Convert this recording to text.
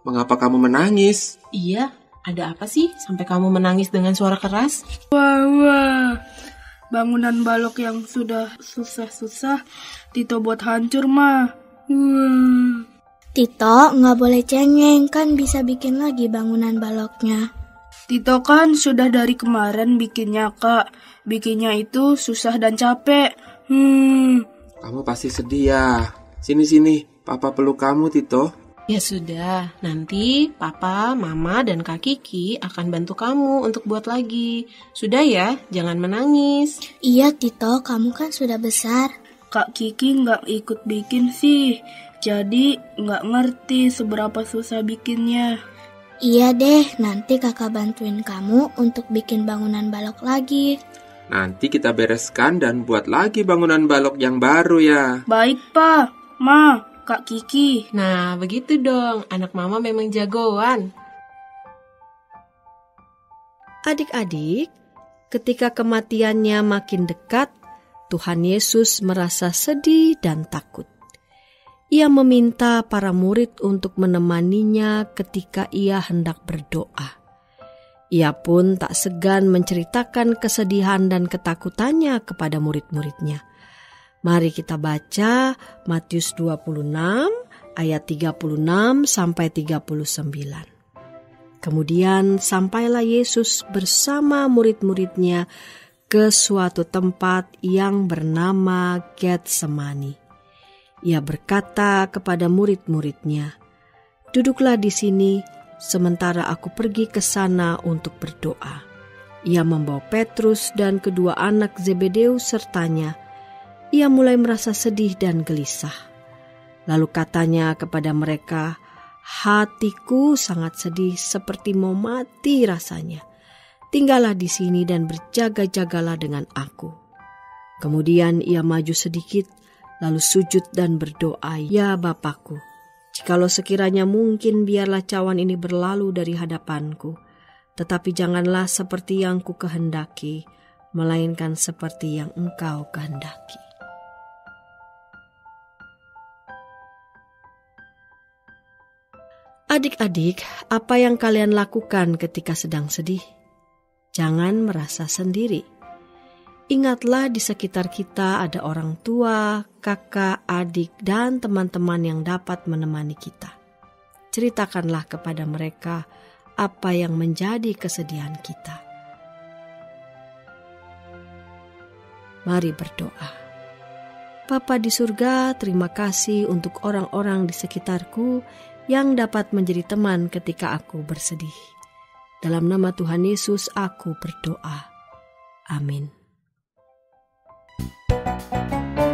mengapa kamu menangis? Iya, ada apa sih sampai kamu menangis dengan suara keras? Wah, bangunan balok yang sudah susah-susah Tito buat hancur, Ma. Tito, nggak boleh cengeng, kan bisa bikin lagi bangunan baloknya. Tito kan sudah dari kemarin bikinnya, Kak. Bikinnya itu susah dan capek. Kamu pasti sedih ya. Sini, Papa peluk kamu, Tito. Ya sudah, nanti Papa, Mama, dan Kak Kiki akan bantu kamu untuk buat lagi. Sudah ya, jangan menangis. Iya, Tito, kamu kan sudah besar. Kak Kiki nggak ikut bikin sih. Jadi nggak ngerti seberapa susah bikinnya. Iya deh, nanti kakak bantuin kamu untuk bikin bangunan balok lagi. Nanti kita bereskan dan buat lagi bangunan balok yang baru ya. Baik, Pa, Ma, Kak Kiki. Nah, begitu dong. Anak Mama memang jagoan. Adik-adik, ketika kematiannya makin dekat, Tuhan Yesus merasa sedih dan takut. Ia meminta para murid untuk menemaninya ketika ia hendak berdoa. Ia pun tak segan menceritakan kesedihan dan ketakutannya kepada murid-muridnya. Mari kita baca Matius 26 ayat 36 sampai 39. Kemudian sampailah Yesus bersama murid-muridnya ke suatu tempat yang bernama Getsemani. Ia berkata kepada murid-muridnya, "Duduklah di sini sementara aku pergi ke sana untuk berdoa." Ia membawa Petrus dan kedua anak Zebedeus sertanya. Ia mulai merasa sedih dan gelisah. Lalu katanya kepada mereka, "Hatiku sangat sedih seperti mau mati rasanya. Tinggallah di sini dan berjaga-jagalah dengan aku." Kemudian ia maju sedikit, lalu sujud dan berdoa, "Ya Bapakku, jikalau sekiranya mungkin biarlah cawan ini berlalu dari hadapanku, tetapi janganlah seperti yang ku kehendaki, melainkan seperti yang Engkau kehendaki." Adik-adik, apa yang kalian lakukan ketika sedang sedih? Jangan merasa sendiri. Ingatlah di sekitar kita ada orang tua, kakak, adik, dan teman-teman yang dapat menemani kita. Ceritakanlah kepada mereka apa yang menjadi kesedihan kita. Mari berdoa. Bapa di surga, terima kasih untuk orang-orang di sekitarku yang dapat menjadi teman ketika aku bersedih. Dalam nama Tuhan Yesus aku berdoa. Amin.